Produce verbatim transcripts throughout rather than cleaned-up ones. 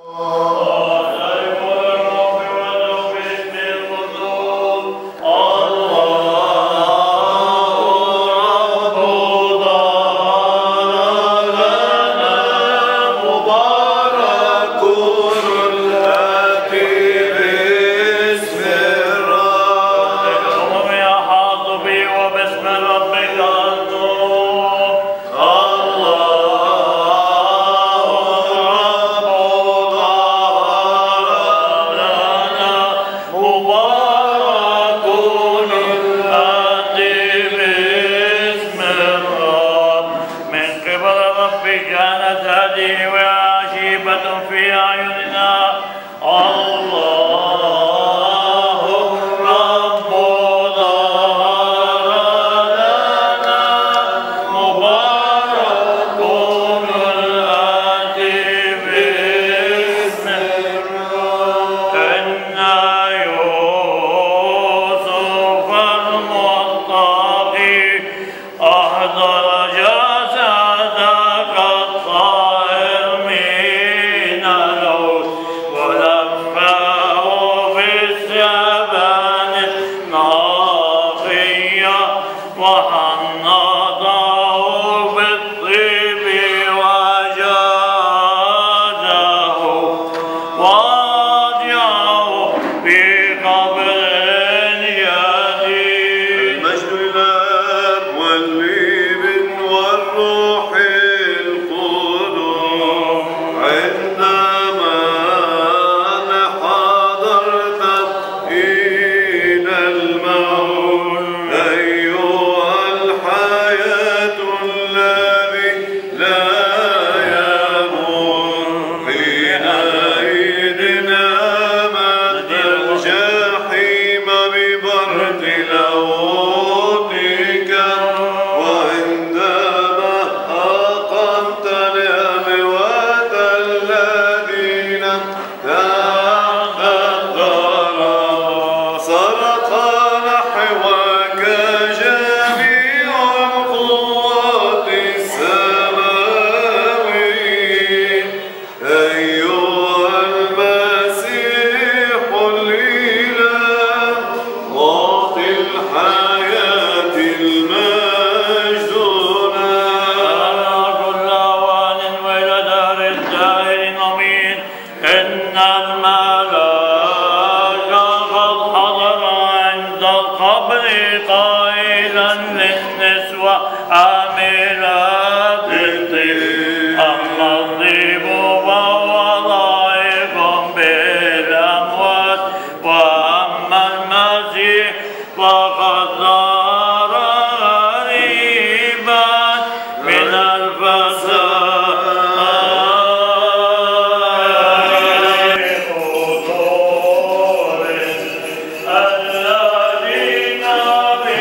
الذين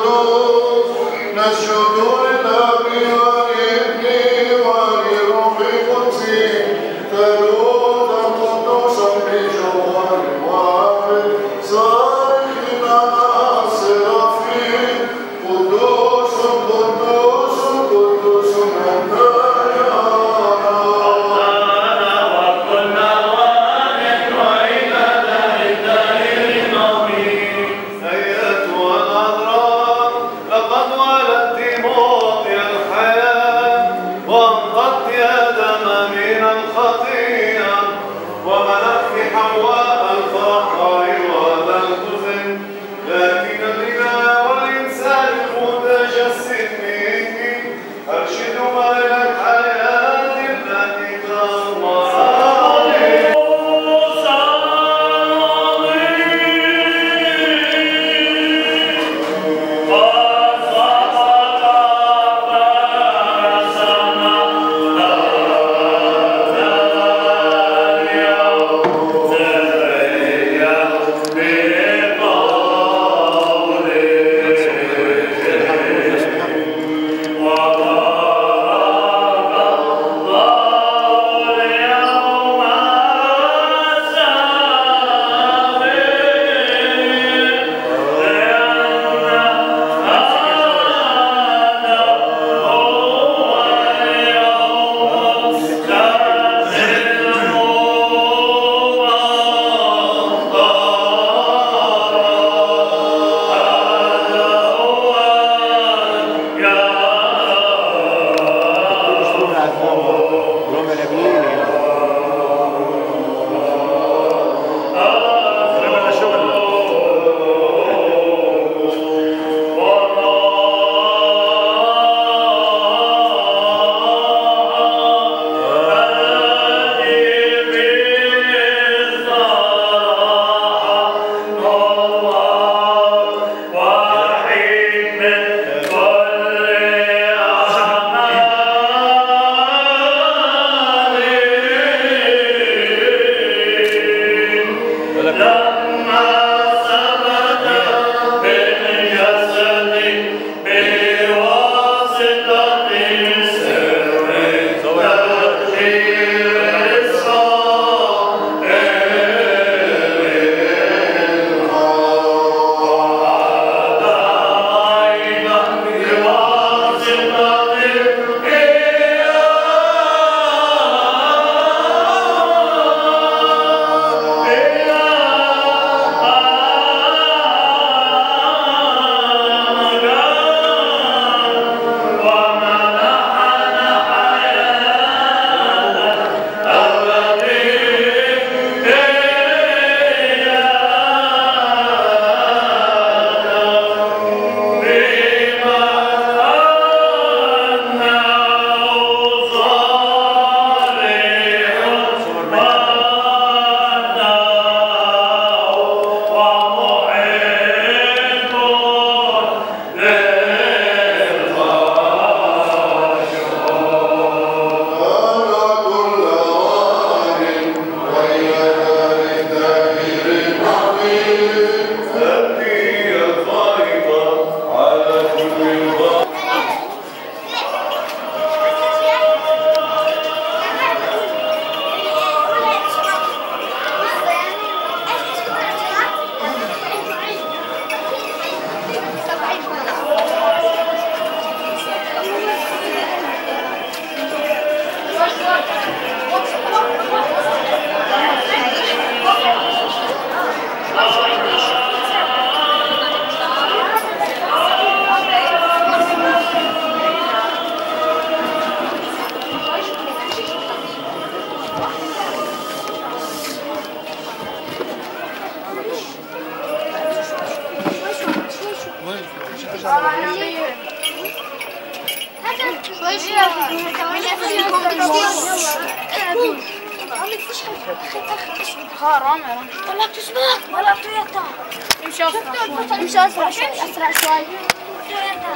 حرام طلعت اسمك ولا تويوتا امشي اسرع امشي اسرع شوي اسرع شوي تويوتا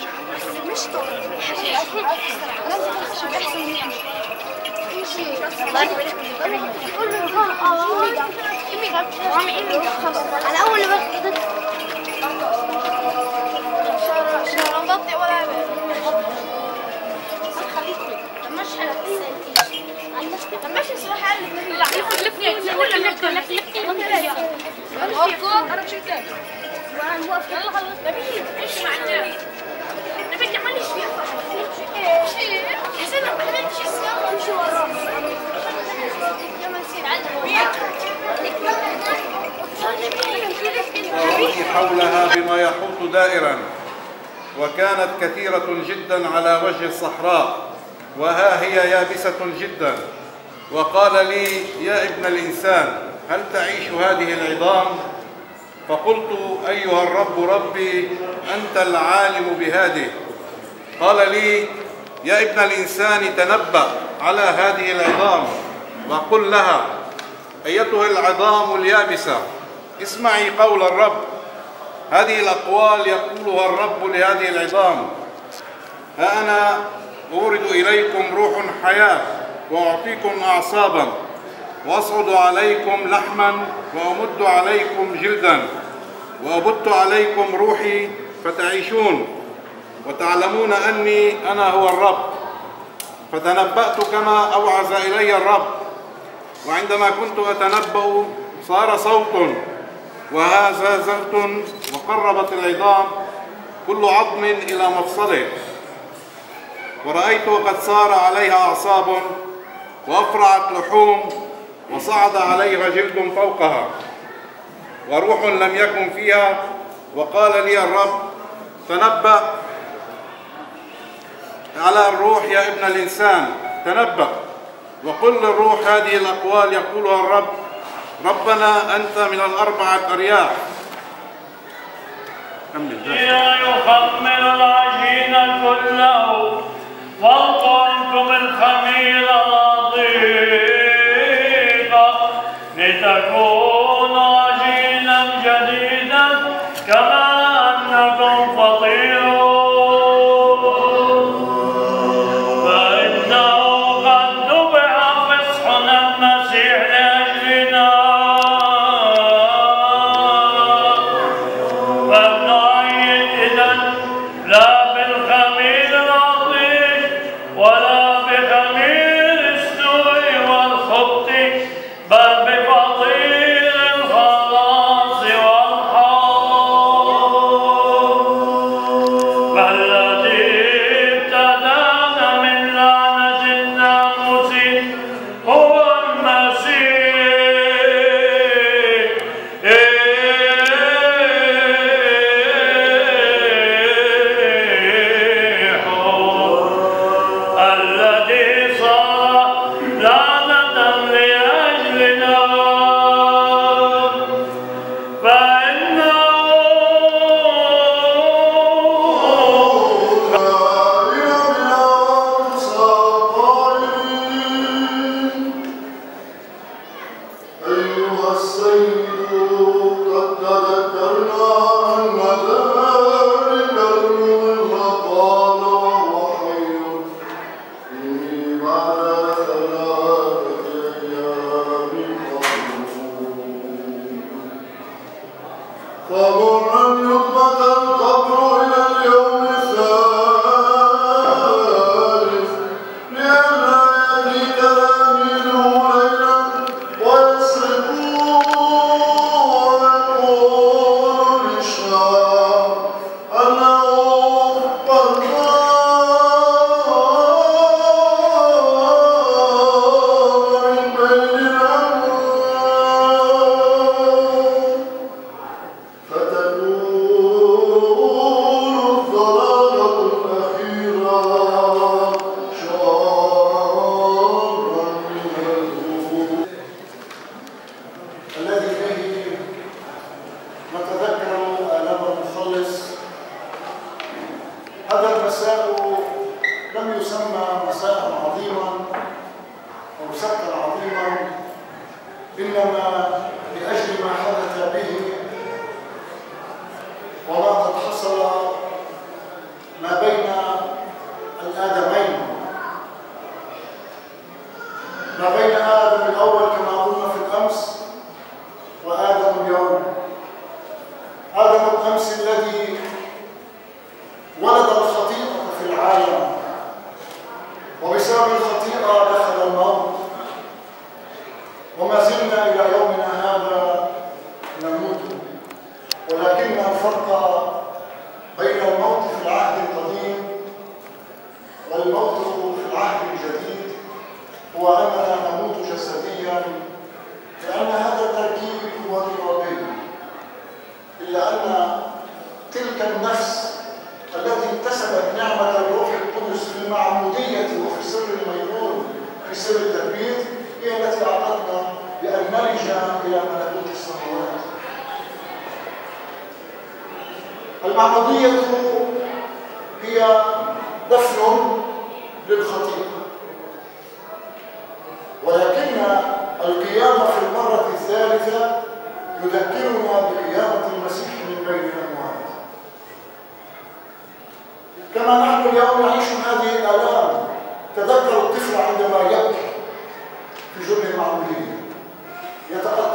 مش احسن مني امشي قول له اه امي رامي امي على اول وقت انا مش كده. وانا موافق. يلا خلص. نبي ايش معناه؟ نبي تعملي ايش فيها؟ شيء. يا زلمه ما عملتش السياره امشي وراه. لما نصير عندنا حولها بما يحوط دائرا، وكانت كثيرة جدا على وجه الصحراء، وها هي يابسة جدا. وقال لي: يا ابن الإنسان، هل تعيش هذه العظام؟ فقلت: أيها الرب ربي، أنت العالم بهذه. قال لي: يا ابن الإنسان، تنبأ على هذه العظام وقل لها: أيتها العظام اليابسة، اسمعي قول الرب. هذه الأقوال يقولها الرب لهذه العظام: ها أنا أورد إليكم روح حياة، وأعطيكم أعصابا، وأصعد عليكم لحما، وأمد عليكم جلدا، وأبت عليكم روحي فتعيشون، وتعلمون أني أنا هو الرب. فتنبأت كما أوعز إلي الرب، وعندما كنت أتنبأ صار صوت، وهذا زغت، وقربت العظام كل عظم إلى مفصله، ورأيت قد صار عليها أعصاب، وأفرعت لحوم، وصعد عليها جلد فوقها، وروح لم يكن فيها. وقال لي الرب: تنبأ على الروح يا ابن الإنسان، تنبأ وقل للروح هذه الأقوال يقولها الرب: ربنا أنت من الأربعة أرياح. يخمر العجين كله، فالقوا عنكم الخمير العظيم، لتكون عجينا جديدا كما أنكم فطيرون. فإنه قد ذبح فصح المسيح لأجلنا، فلنعيد إذن لا بالخمير العظيم ولا بخمير السوء والخبث، بل بفضيل الخلاص والحق. فالذي ابتدانا من لعنة الناموس هو المسيح، الذي صار لعنة لأجلنا. فإنه أيها السيد، قد تذكرنا أن ذلك الرجل قال وهو حي: إني بعد ثلاثة أيام قبور. فمر أن يثبت القبر إلى اليوم الثالث، لئلا يأتي تلاميذه ليلا ويسرقوا ويقولوا للشعب أنه قد قام من بين الأموات، فتكون الضلالة الأخيرة شرا من الأولى. الذي به نتذكر آلام المخلص. هذا المساء لم يسمى مساء عظيما أو سبتا عظيما، إنما لأجل ما حدث به وما قد حصل ما بين الآدمين، ما بين آدم الأول كما قلنا في الأمس وآدم اليوم. آدم الأمس الذي ولد الخطيئة في العالم، وبسبب الخطيئة دخل الموت، وما زلنا إلى يومنا هذا فرق بين الموت في العهد القديم والموت في العهد الجديد هو أننا نموت جسديا، لأن هذا التركيب هو ترابي، إلا أن تلك النفس التي اكتسبت نعمة الروح القدس في المعمودية وفي سر الميمون في سر التثبيت هي التي أعطتنا بأن نلج إلى ملكوت السماوات. المعمودية هي دفن للخطيئة، ولكن القيامة في المرة الثالثة يذكرنا بقيامة المسيح من بين الأموات. كما نحن اليوم نعيش هذه الآلام، تذكر الطفل عندما يبكي في جبن المعمودية، يتأثر